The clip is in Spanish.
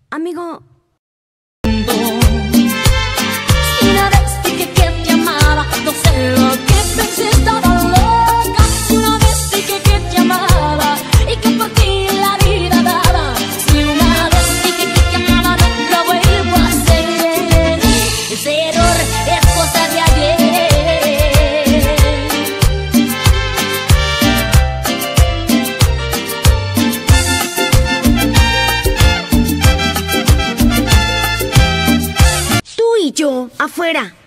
Amigo. Una vez dije que te amaba, no sé lo que pensé, estaba loca. Una vez dije que te amaba y que por ti la vida daba. Si una vez dije que te amaba, no lo vuelvo a hacer. Ese error es cosa de ayer. Tú y yo, afuera.